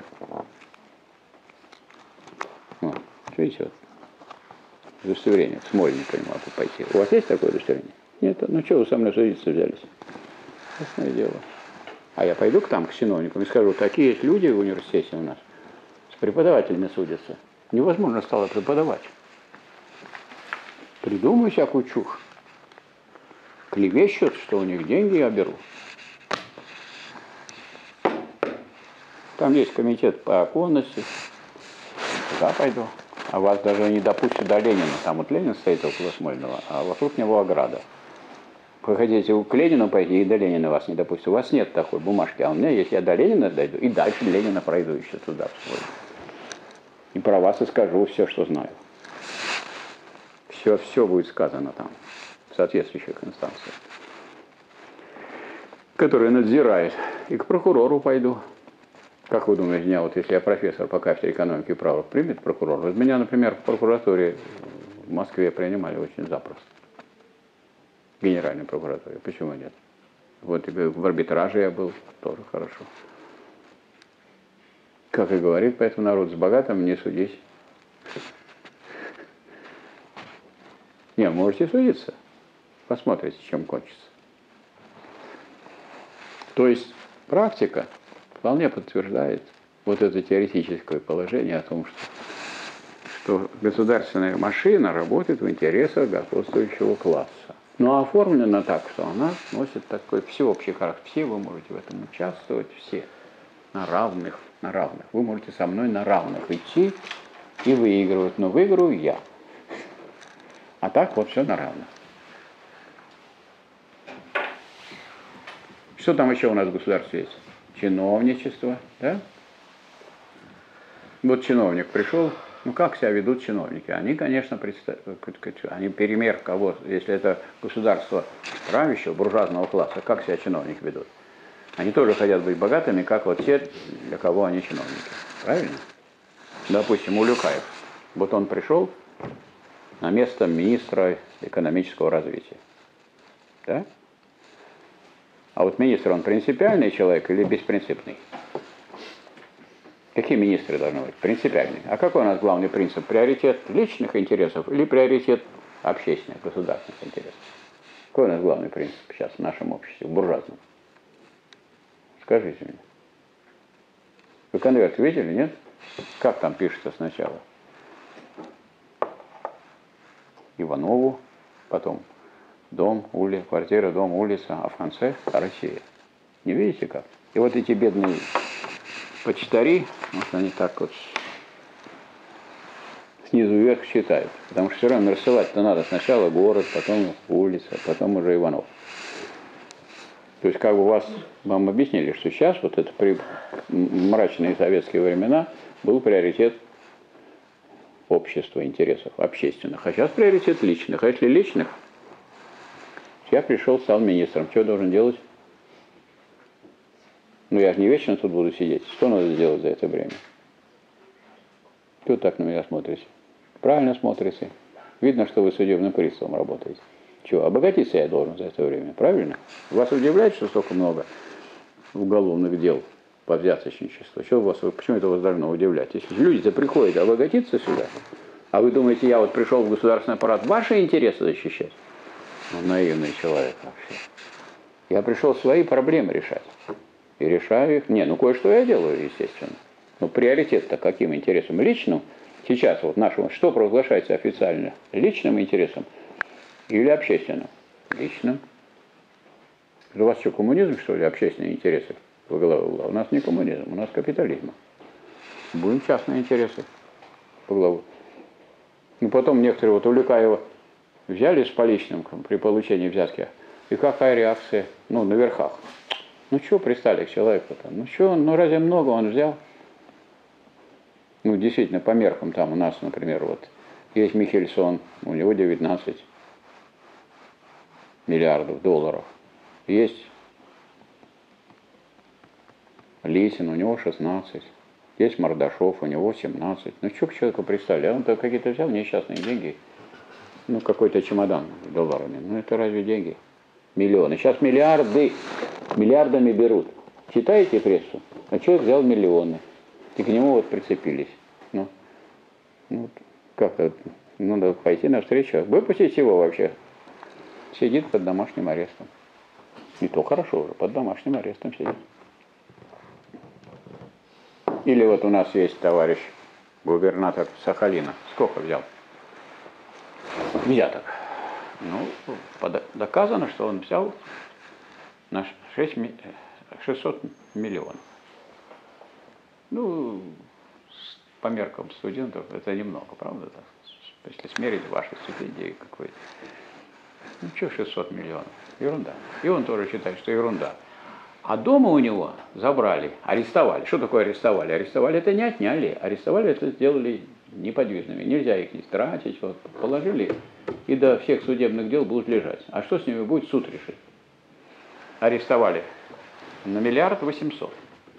вот, видите, вот, удостоверение в Смольниково не могу пойти. У вас есть такое удостоверение? Нет, ну что вы со мной судиться взялись? Ясное дело. А я пойду к там, к чиновникам, и скажу, такие есть люди в университете у нас, с преподавателями судятся. Невозможно стало преподавать. Придумаю всякую чушь. Клевещут, что у них деньги я беру. Там есть комитет по оконности. Туда пойду. А вас даже не допустят до Ленина. Там вот Ленин стоит около Смольного, а вокруг него ограда. Вы хотите к Ленину пойти, и до Ленина вас не допустят. У вас нет такой бумажки, а у меня есть. Я до Ленина дойду, и дальше Ленина пройду еще туда, в Смольный. И про вас и скажу все, что знаю. Все, все будет сказано там, в соответствующих инстанциях, которые надзирает. И к прокурору пойду. Как вы думаете, меня вот если я профессор по кафедре экономики и права, примет прокурор? Вот меня, например, в прокуратуре в Москве принимали очень запросто. В Генеральной прокуратуре. Почему нет? Вот и в арбитраже я был, тоже хорошо. Как и говорит, поэтому народ с богатым не судись. Не, можете судиться. Посмотрите, чем кончится. То есть практика вполне подтверждает вот это теоретическое положение о том, что, что государственная машина работает в интересах господствующего класса. Но оформлена так, что она носит такой всеобщий характер. Все вы можете в этом участвовать, все. На равных, на равных. Вы можете со мной на равных идти и выигрывать, но выиграю я. А так вот все на равных. Что там еще у нас в государстве есть? Чиновничество, да? Вот чиновник пришел, ну как себя ведут чиновники? Они, конечно, представ... они пример кого, если это государство правящего, буржуазного класса, как себя чиновники ведут? Они тоже хотят быть богатыми, как вот те, для кого они чиновники. Правильно? Допустим, Улюкаев. Вот он пришел на место министра экономического развития. Да? А вот министр, он принципиальный человек или беспринципный? Какие министры должны быть? Принципиальные. А какой у нас главный принцип? Приоритет личных интересов или приоритет общественных, государственных интересов? Какой у нас главный принцип сейчас в нашем обществе, в буржуазном? Скажите мне. Вы конверт видели, нет? Как там пишется сначала? Иванову, потом дом, улица, квартира, дом, улица, а в конце Россия. Не видите как? И вот эти бедные почтари, вот они так вот снизу вверх считают. Потому что все равно нарисовать-то надо сначала город, потом улица, потом уже Иванов. То есть как бы вас, вам объяснили, что сейчас, вот это при мрачные советские времена, был приоритет общества, интересов, общественных. А сейчас приоритет личных. А если личных, я пришел, стал министром. Что я должен делать? Ну, я же не вечно тут буду сидеть. Что надо сделать за это время? Что так на меня смотрите? Правильно смотрите. Видно, что вы судебным приставом работаете. Чего, обогатиться я должен за это время, правильно? Вас удивляет, что столько много уголовных дел по взяточничеству? Что вас, почему это вас должно удивлять? Если люди-то приходят обогатиться сюда, а вы думаете, я вот пришел в государственный аппарат ваши интересы защищать? Ну, наивный человек вообще. Я пришел свои проблемы решать. И решаю их. Не, ну кое-что я делаю, естественно. Но приоритет-то каким интересом? Личным? Сейчас вот нашему, что провозглашается официально? Личным интересом или общественным? Личным. У вас что, коммунизм, что ли, общественные интересы во главе угла? У нас не коммунизм, у нас капитализм. Будем частные интересы по главу. Ну, потом некоторые, вот Улюкаева взяли с поличным при получении взятки, и какая реакция? Ну, на верхах. Ну, что пристали к человеку-то? Ну, что, ну, разве много он взял? Ну, действительно, по меркам там у нас, например, вот, есть Михельсон, у него девятнадцать миллиардов долларов. Есть Лисин, у него шестнадцать. Есть Мордашов, у него семнадцать. Ну, что к человеку пристали? А он-то какие-то взял несчастные деньги. Ну, какой-то чемодан долларами. Ну, это разве деньги? Миллионы. Сейчас миллиарды. Миллиардами берут. Читаете прессу? А человек взял миллионы. И к нему вот прицепились. Ну, ну как-то надо пойти навстречу. Выпустить его вообще. Сидит под домашним арестом. И то хорошо уже, под домашним арестом сидит. Или вот у нас есть товарищ губернатор Сахалина. Сколько взял? Взяток. Ну, доказано, что он взял на шестьсот миллионов. Ну, по меркам студентов это немного, правда? Если смерить ваши стипендии какой-то. Ну, что шестьсот миллионов? Ерунда. И он тоже считает, что ерунда. А дома у него забрали, арестовали. Что такое арестовали? Арестовали это не отняли. Арестовали это сделали неподвижными. Нельзя их не тратить. Вот, положили и до всех судебных дел будут лежать. А что с ними будет, суд решит. Арестовали на миллиард восемьсот.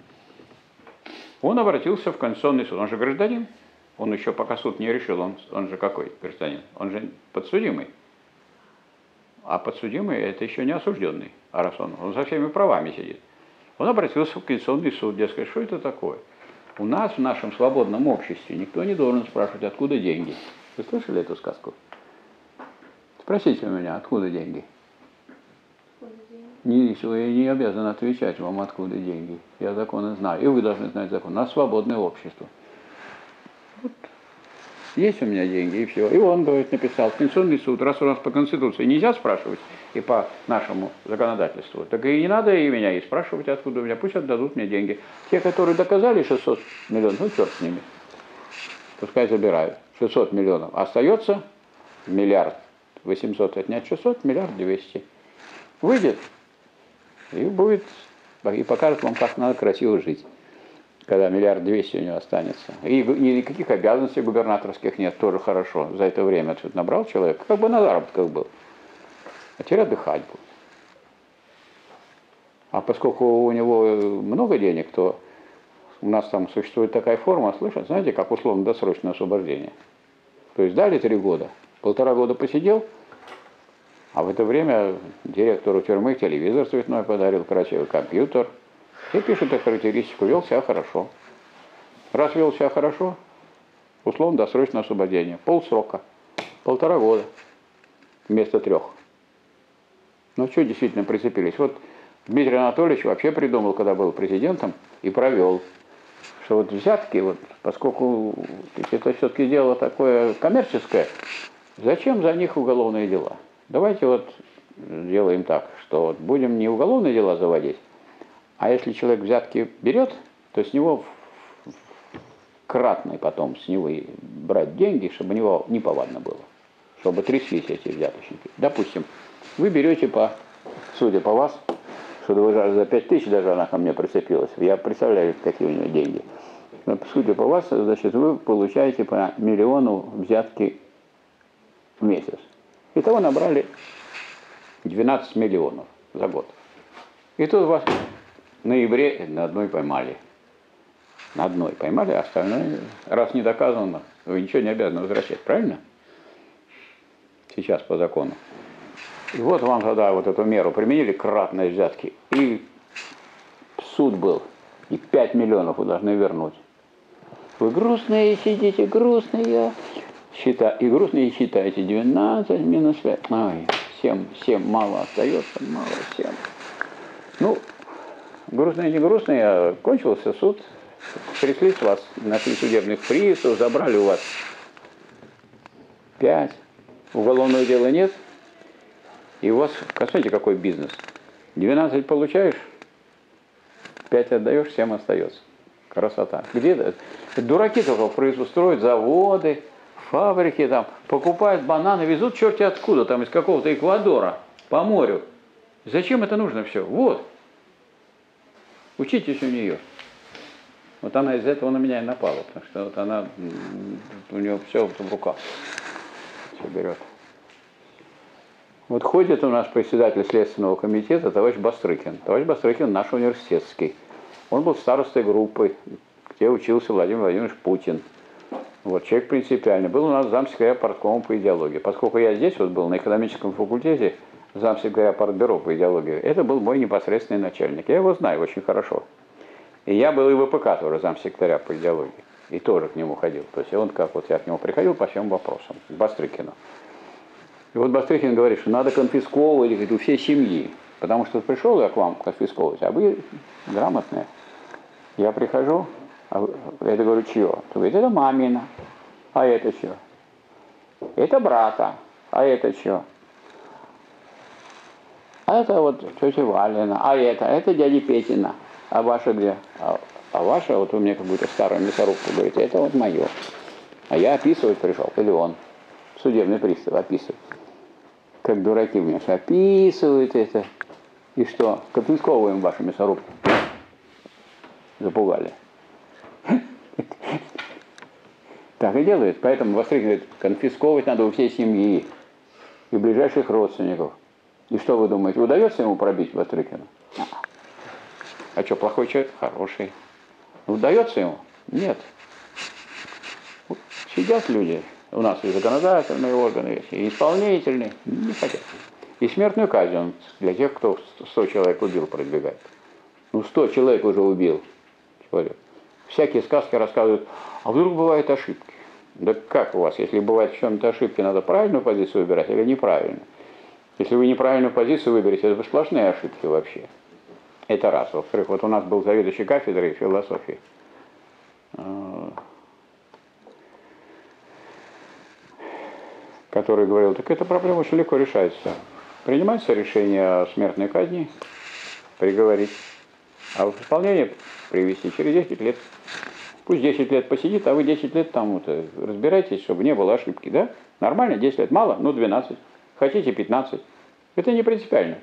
Он обратился в Конституционный суд. Он же гражданин. Он еще пока суд не решил. Он, он же какой гражданин? Он же подсудимый. А подсудимый это еще не осужденный. А раз он, он со всеми правами сидит. Он обратился в Конституционный суд. Дескать, что это такое? У нас в нашем свободном обществе никто не должен спрашивать, откуда деньги. Вы слышали эту сказку? Спросите у меня, откуда деньги? Не, я не обязан отвечать вам, откуда деньги. Я законы знаю. И вы должны знать закон. У нас свободное общество. Вот. Есть у меня деньги, и все. И он, говорит, написал, Конституционный суд, раз у нас по Конституции нельзя спрашивать, и по нашему законодательству, так и не надо и меня и спрашивать, откуда у меня. Пусть отдадут мне деньги. Те, которые доказали шестьсот миллионов, ну, черт с ними. Пускай забирают. шестьсот миллионов. Остается миллиард. восемьсот отнять шестьсот, миллиард двести. Выйдет. И будет, и покажет вам, как надо красиво жить. Когда миллиард двести у него останется. И никаких обязанностей губернаторских нет, тоже хорошо. За это время отсюда набрал человек, как бы на заработках был. А теперь отдыхать будет. А поскольку у него много денег, то у нас там существует такая форма, слышат, знаете, как условно-досрочное освобождение. То есть дали три года, полтора года посидел, а в это время директору тюрьмы телевизор цветной подарил, красивый компьютер. И пишет эту характеристику, вел себя хорошо. Раз вел себя хорошо, условно-досрочное освобождение. Полсрока, полтора года вместо трех. Ну что действительно прицепились? Вот Дмитрий Анатольевич вообще придумал, когда был президентом, и провел, что вот взятки, вот, поскольку это все-таки дело такое коммерческое, зачем за них уголовные дела? Давайте вот сделаем так, что вот будем не уголовные дела заводить, а если человек взятки берет, то с него кратно потом с него брать деньги, чтобы у него неповадно было, чтобы тряслись эти взяточники. Допустим, вы берете по, судя по вас, что вы за пять тысяч даже она ко мне прицепилась, я представляю, какие у нее деньги. Но, судя по вас, значит, вы получаете по миллиону взятки в месяц. Итого набрали двенадцать миллионов за год. И тут вас в ноябре на одной поймали. На одной поймали, а остальное, раз не доказано, вы ничего не обязаны возвращать, правильно? Сейчас по закону. И вот вам тогда вот эту меру применили, кратные взятки, и суд был, и пять миллионов вы должны вернуть. Вы грустные сидите, грустные, счита, и грустные считаете, двенадцать минус пять, ой, семь, семь мало остается, мало, семь. Ну, грустные, не грустные, а кончился суд, тряслись вас, нашли судебных приставов, забрали у вас пять, уголовного дела нет, и у вас, смотрите, какой бизнес. двенадцать получаешь, пять отдаешь, семь остается. Красота. Где-то дураки только производят, строят заводы, фабрики, там, покупают бананы, везут черти откуда, там из какого-то Эквадора по морю. Зачем это нужно все? Вот. Учитесь у нее. Вот она из этого на меня и напала, потому что вот она, у нее все в руках. Все берет. Вот ходит у нас председатель Следственного комитета, товарищ Бастрыкин. Товарищ Бастрыкин наш университетский. Он был старостой группы, где учился Владимир Владимирович Путин. Вот, человек принципиальный. Был у нас замсекретаря парткома по идеологии. Поскольку я здесь вот был, на экономическом факультете, замсекретаря партбюро по идеологии. Это был мой непосредственный начальник. Я его знаю очень хорошо. И я был и в ВПК тоже замсекретаря по идеологии. И тоже к нему ходил. То есть он, как вот я к нему приходил по всем вопросам. К Бастрыкину. И вот Бастрыкин говорит, что надо конфисковывать, говорит, у всей семьи. Потому что пришел я к вам конфисковывать, а вы грамотные. Я прихожу, а вы, я говорю, чье? Он говорит, это мамина. А это чье? Это брата. А это чье? А это вот тетя Валина. А это? Это дядя Петина. А ваша где? А, а ваша, вот вы мне какую-то старую мясорубку говорите, это вот мое. А я описывать пришел, или он. Судебный пристав описывает. Как дураки мне все описывают это. И что? Конфисковываем вашу мясорубку. Запугали. Так и делают. Поэтому Бастрыкин говорит, конфисковывать надо у всей семьи и ближайших родственников. И что вы думаете, удается ему пробить Бастрыкину? А что, плохой человек? Хороший. Удается ему? Нет. Сидят люди. У нас и законодательные органы есть, и исполнительные. Не хотят. И смертную казнь он для тех, кто сто человек убил, продвигает. Ну, сто человек уже убил человек. Всякие сказки рассказывают, а вдруг бывают ошибки. Да как у вас, если бывает в чем-то ошибки, надо правильную позицию выбирать или неправильную? Если вы неправильную позицию выберете, это сплошные ошибки вообще. Это раз. Во-вторых, вот у нас был заведующий кафедрой философии. Который говорил, так эта проблема очень легко решается. Принимается решение о смертной казни, приговорить, а в исполнение привести через десять лет. Пусть десять лет посидит, а вы десять лет там вот, разбирайтесь, чтобы не было ошибки, да? Нормально, десять лет мало, ну двенадцать. Хотите пятнадцать. Это не принципиально.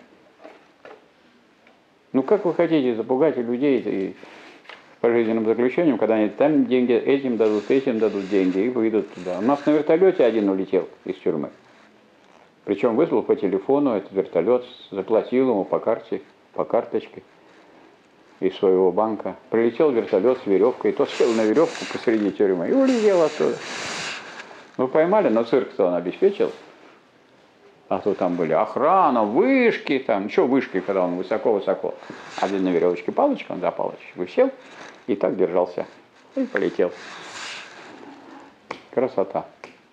Ну как вы хотите запугать людей и пожизненным заключением, когда они там деньги, этим дадут, этим дадут деньги и выйдут туда. У нас на вертолете один улетел из тюрьмы. Причем вызвал по телефону этот вертолет, заплатил ему по карте, по карточке из своего банка. Прилетел вертолет с веревкой, тот сел на веревку посреди тюрьмы и улетел оттуда. Ну поймали, но цирк-то он обеспечил. А то там были охрана, вышки, там, что вышки, когда он высоко-высоко. Один на веревочке палочка, он за палочку сел и так держался. И полетел. Красота.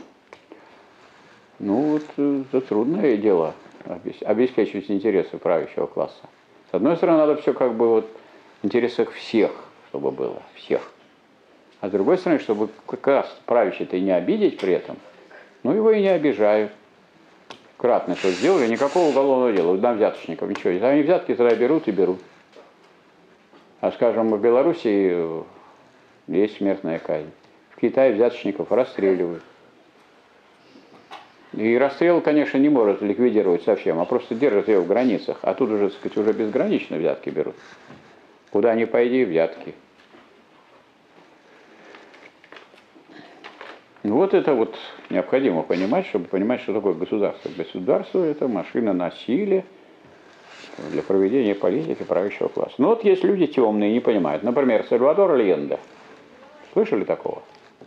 Ну вот, это трудное дело, обеспечивать интересы правящего класса. С одной стороны, надо все как бы вот в интересах всех, чтобы было, всех. А с другой стороны, чтобы как раз правящий-то и не обидеть при этом, ну его и не обижают. Кратно что сделали, никакого уголовного дела, на взяточников, ничего. Если они взятки тогда берут и берут. А скажем, в Белоруссии есть смертная казнь. В Китае взяточников расстреливают. И расстрел, конечно, не может ликвидировать совсем, а просто держат ее в границах. А тут уже, так сказать, уже безгранично взятки берут. Куда ни пойди, взятки. Вот это вот необходимо понимать, чтобы понимать, что такое государство. Государство – это машина насилия для проведения политики правящего класса. Но вот есть люди темные, не понимают. Например, Сальвадор Альенде. Слышали такого?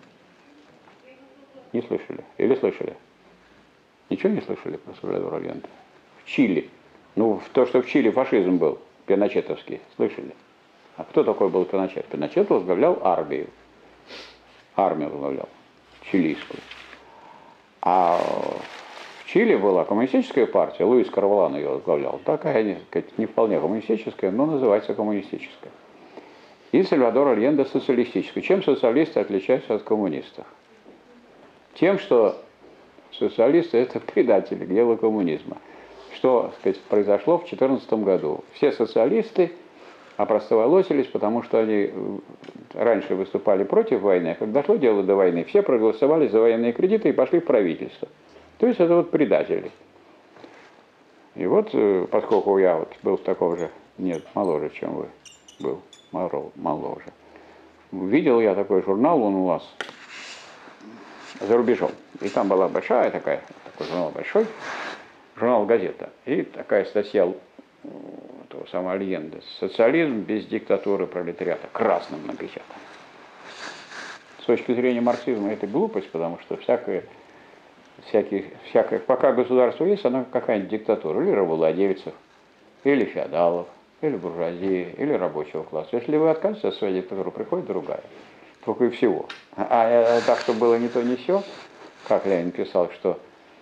Не слышали? Или слышали? Ничего не слышали про Сальвадора Альенде? В Чили. Ну, то, что в Чили фашизм был, пиночетовский, слышали? А кто такой был Пиночет? Пиночет возглавлял армию. Армию возглавлял. Чилийскую. А в Чили была коммунистическая партия, Луис Карвалан ее возглавлял. Такая, не вполне коммунистическая, но называется коммунистическая. И Сальвадор Альенде социалистическая. Чем социалисты отличаются от коммунистов? Тем, что социалисты – это предатели к делу коммунизма. Что, так сказать, произошло в две тысячи четырнадцатом году? Все социалисты опростоволосились, потому что они раньше выступали против войны, а когда дошло дело до войны, все проголосовали за военные кредиты и пошли в правительство. То есть это вот предатели. И вот, поскольку я вот был такого же, нет, моложе, чем вы, был, моложе, видел я такой журнал, он у вас за рубежом. И там была большая такая, такой журнал большой, журнал «Газета». И такая статья того самого Альенде. Социализм без диктатуры пролетариата. Красным напечатано. С точки зрения марксизма это глупость, потому что всякое всяких, всякое, пока государство есть, оно какая-нибудь диктатура, или рабовладельцев, или феодалов, или буржуазии, или рабочего класса. Если вы отказываетесь от своей диктатуры, приходит другая. Только и всего. А, а так, чтобы было не то, не сё, как Ленин писал, что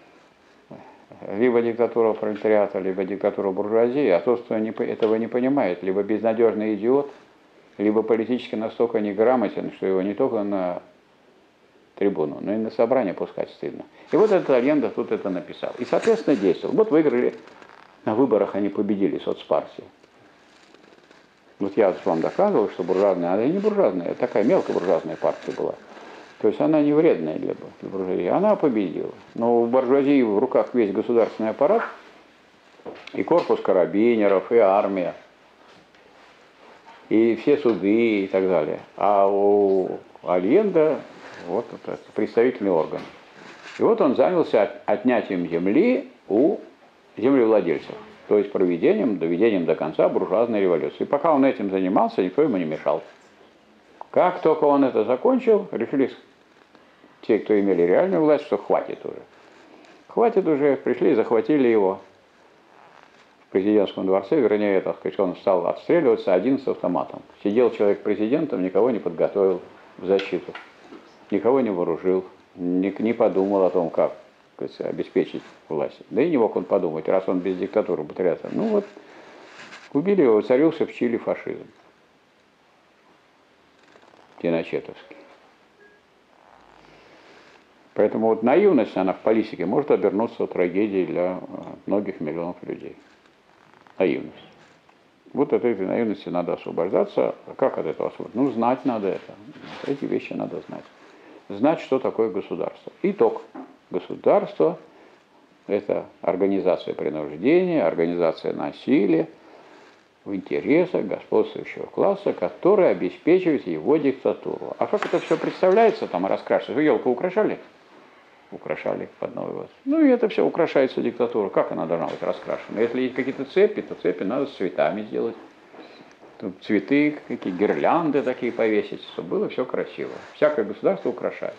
либо диктатура пролетариата, либо диктатура буржуазии, а тот, кто не, этого не понимает, либо безнадежный идиот, либо политически настолько неграмотен, что его не только на трибуну, но и на собрание пускать стыдно. И вот этот Альенда тут это написал. И, соответственно, действовал. Вот выиграли, на выборах они победили соцпартии. Вот я вам доказывал, что буржуазная, она не буржуазная, такая мелкая буржуазная партия была. То есть она не вредная для, для буржуазии. Она победила. Но у буржуазии в руках весь государственный аппарат, и корпус карабинеров, и армия, и все суды и так далее. А у Альенда вот это представительный орган. И вот он занялся отнятием земли у землевладельцев. То есть проведением, доведением до конца буржуазной революции. И пока он этим занимался, никто ему не мешал. Как только он это закончил, решили те, кто имели реальную власть, что хватит уже. Хватит уже, пришли, захватили его в президентском дворце, вернее, так сказать, он стал отстреливаться один с автоматом. Сидел человек президентом, никого не подготовил в защиту, никого не вооружил, не, не подумал о том, как, так сказать, обеспечить власть. Да и не мог он подумать, раз он без диктатуры батарея. Ну вот, убили его, царился в Чили фашизм. Пиночетовский. Поэтому вот наивность, она в политике может обернуться трагедией для многих миллионов людей. Наивность. Вот от этой наивности надо освобождаться. Как от этого освободиться? Ну, знать надо это. Эти вещи надо знать. Знать, что такое государство. Итог. Государство – это организация принуждения, организация насилия в интересах господствующего класса, который обеспечивает его диктатуру. А как это все представляется, там раскрашивается? Вы елку украшали? Украшали под Новый год. Ну и это все украшается диктатура. Как она должна быть раскрашена? Если есть какие-то цепи, то цепи надо с цветами сделать. Тут цветы, какие гирлянды такие повесить, чтобы было все красиво. Всякое государство украшает.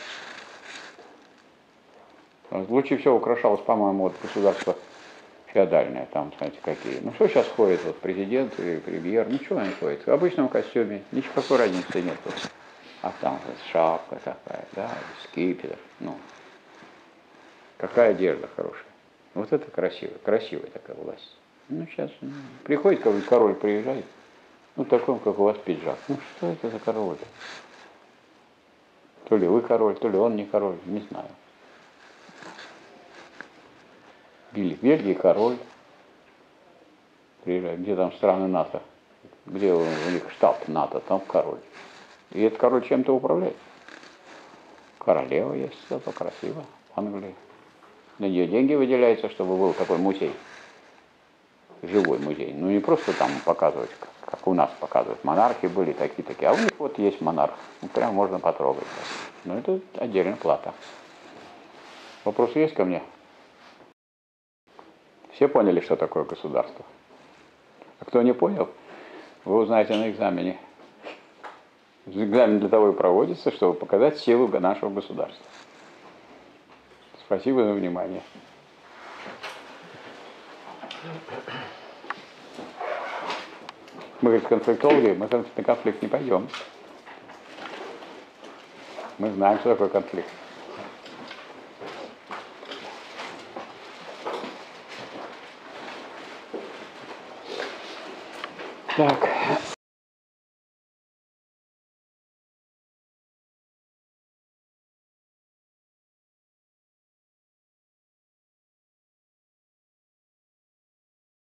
Лучше всего украшалось, по-моему, вот государство феодальное, там, знаете, какие. Ну что сейчас ходит, вот президент и премьер, ничего они ходят. В обычном костюме, никакой разницы нет. А там вот шапка такая, да, скипетр, ну. Какая одежда хорошая. Вот это красиво, красивая такая власть. Ну сейчас, ну, приходит какой-нибудь король, приезжает, ну такой, как у вас пиджак. Ну что это за король? То ли вы король, то ли он не король, не знаю. Били в Бельгии король, приезжает, где там страны НАТО, где у них штаб НАТО, там король. И этот король чем-то управляет. Королева есть, зато красиво, в Англии. На нее деньги выделяются, чтобы был такой музей, живой музей. Ну не просто там показывать, как, как у нас показывают. Монархи были такие-такие, а у них вот есть монарх. Ну, прям можно потрогать. Но это отдельная плата. Вопросы есть ко мне? Все поняли, что такое государство? А кто не понял, вы узнаете на экзамене. Экзамен для того и проводится, чтобы показать силу нашего государства. Спасибо за внимание. Мы, говорит, конфликтологи, мы на конфликт не пойдем. Мы знаем, что такое конфликт. Так.